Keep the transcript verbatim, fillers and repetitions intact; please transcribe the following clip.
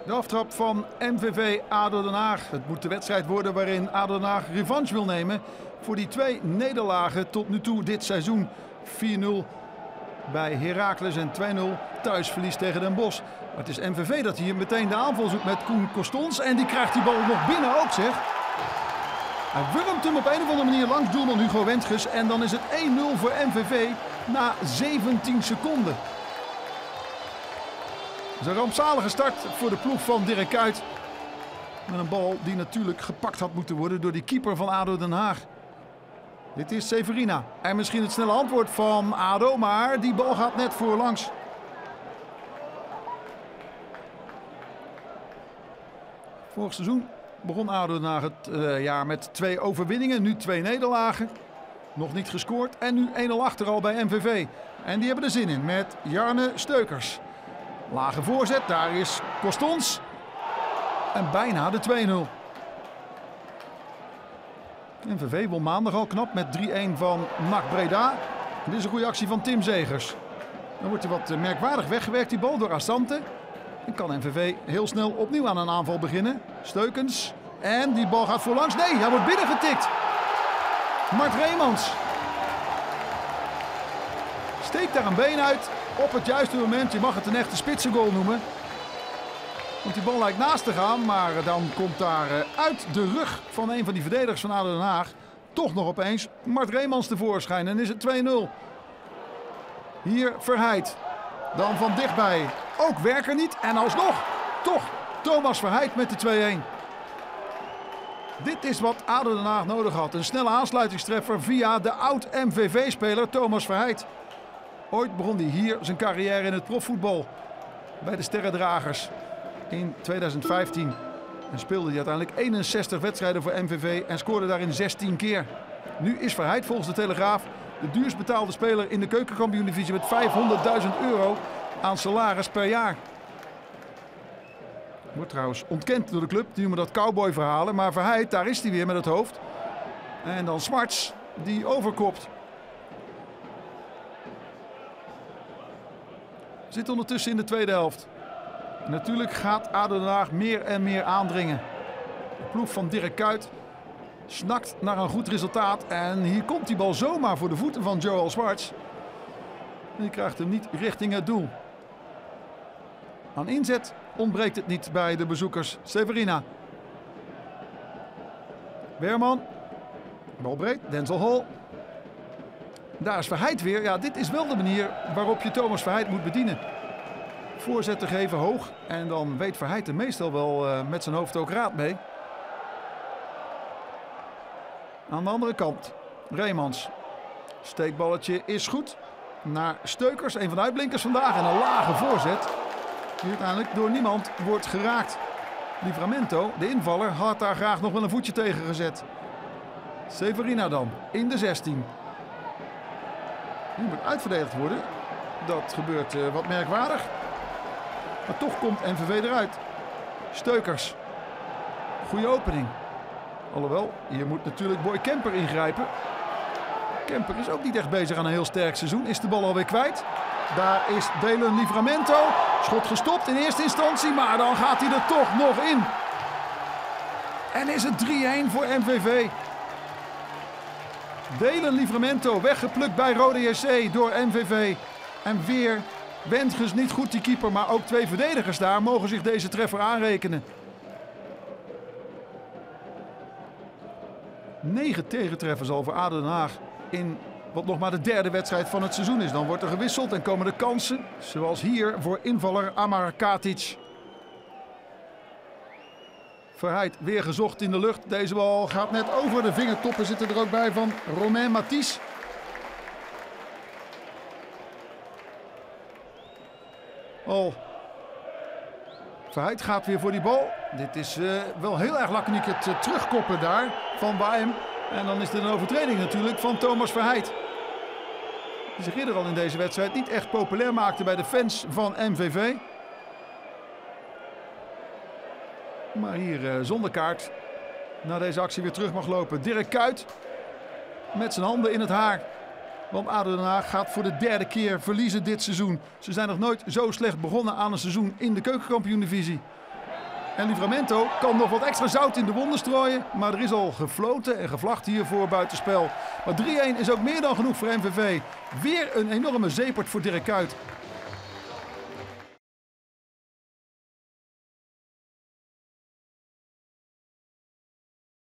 De aftrap van M V V A D O Den Haag. Het moet de wedstrijd worden waarin A D O Den Haag revanche wil nemen voor die twee nederlagen tot nu toe dit seizoen. vier nul bij Heracles en twee nul thuisverlies tegen Den Bosch. Maar het is M V V dat hier meteen de aanval zoekt met Koen Costons. En die krijgt die bal nog binnen ook, zeg. Hij wurmt hem op een of andere manier langs doelman Hugo Wendges. En dan is het één nul voor M V V na zeventien seconden. Dat is een rampzalige start voor de ploeg van Dirk Kuyt. Met een bal die natuurlijk gepakt had moeten worden door die keeper van A D O Den Haag. Dit is Severina. En misschien het snelle antwoord van A D O, maar die bal gaat net voorlangs. Vorig seizoen begon A D O Den Haag het uh, jaar met twee overwinningen. Nu twee nederlagen. Nog niet gescoord. En nu één nul achter al bij M V V. En die hebben er zin in met Jarne Steukers. Lage voorzet, daar is Costons. En bijna de twee nul. M V V won maandag al knap met drie-een van N A C Breda. En dit is een goede actie van Tim Zegers. Dan wordt hij wat merkwaardig weggewerkt, die bal door Asante. En kan M V V heel snel opnieuw aan een aanval beginnen. Steukens. En die bal gaat voorlangs. Nee, hij wordt binnengetikt. Mart Reemans steekt daar een been uit op het juiste moment. Je mag het een echte spitsengoal noemen. Want die bal lijkt naast te gaan. Maar dan komt daar uit de rug van een van die verdedigers van A D O Den Haag toch nog opeens Mart Reemans tevoorschijn. En is het twee nul. Hier Verheid. Dan van dichtbij ook Werker niet. En alsnog toch Thomas Verheid met de twee-een. Dit is wat A D O Den Haag nodig had. Een snelle aansluitingstreffer via de oud-M V V-speler Thomas Verheid. Ooit begon hij hier zijn carrière in het profvoetbal bij de Sterrendragers in tweeduizend vijftien. En speelde hij uiteindelijk eenenzestig wedstrijden voor M V V en scoorde daarin zestien keer. Nu is Verheid volgens de Telegraaf de duurst betaalde speler in de keukenkampioen-divisie met vijfhonderdduizend euro aan salaris per jaar. Wordt trouwens ontkend door de club, die noemen dat cowboy-verhalen. Maar Verheid, daar is hij weer met het hoofd. En dan Smarts, die overkopt. Zit ondertussen in de tweede helft. Natuurlijk gaat A D O Den Haag meer en meer aandringen. De ploeg van Dirk Kuyt snakt naar een goed resultaat. En hier komt die bal zomaar voor de voeten van Joel Smarts. En die krijgt hem niet richting het doel. Aan inzet ontbreekt het niet bij de bezoekers. Severina. Weerman. Bal breed. Denzel Hall. Daar is Verheid weer. Ja, dit is wel de manier waarop je Thomas Verheid moet bedienen. Voorzet te geven hoog. En dan weet Verheid er meestal wel uh, met zijn hoofd ook raad mee. Aan de andere kant. Reemans. Steekballetje is goed. Naar Steukers. Een van de uitblinkers vandaag. En een lage voorzet. Die uiteindelijk door niemand wordt geraakt. Livramento, de invaller, had daar graag nog wel een voetje tegen gezet. Severina dan, in de zestien. Die moet uitverdedigd worden. Dat gebeurt uh, wat merkwaardig. Maar toch komt M V V eruit. Steukers. Goede opening. Alhoewel, hier moet natuurlijk Boy Kemper ingrijpen. Kemper is ook niet echt bezig aan een heel sterk seizoen. Is de bal alweer kwijt. Daar is Delen Livramento. Schot gestopt in eerste instantie, maar dan gaat hij er toch nog in. En is het drie-een voor M V V. Delen Livramento weggeplukt bij Rode J C door M V V. En weer Wendges niet goed die keeper, maar ook twee verdedigers daar mogen zich deze treffer aanrekenen. Negen tegentreffers al voor A D O Den Haag in wat nog maar de derde wedstrijd van het seizoen is. Dan wordt er gewisseld en komen de kansen, zoals hier voor invaller Amar Katic. Verheid weer gezocht in de lucht. Deze bal gaat net over. De vingertoppen zitten er ook bij van Romain Matisse. Oh. Verheid gaat weer voor die bal. Dit is uh, wel heel erg laconiek het uh, terugkoppen daar van Baem. En dan is er een overtreding natuurlijk van Thomas Verheid. Die zich eerder al in deze wedstrijd niet echt populair maakte bij de fans van M V V. Maar hier uh, zonder kaart na deze actie weer terug mag lopen. Dirk Kuyt met zijn handen in het haar. Want A D O Den Haag gaat voor de derde keer verliezen dit seizoen. Ze zijn nog nooit zo slecht begonnen aan een seizoen in de keukenkampioen-divisie. En Livramento kan nog wat extra zout in de wonden strooien. Maar er is al gefloten en gevlacht hiervoor buitenspel. Maar drie-een is ook meer dan genoeg voor M V V. Weer een enorme zeepert voor Dirk Kuyt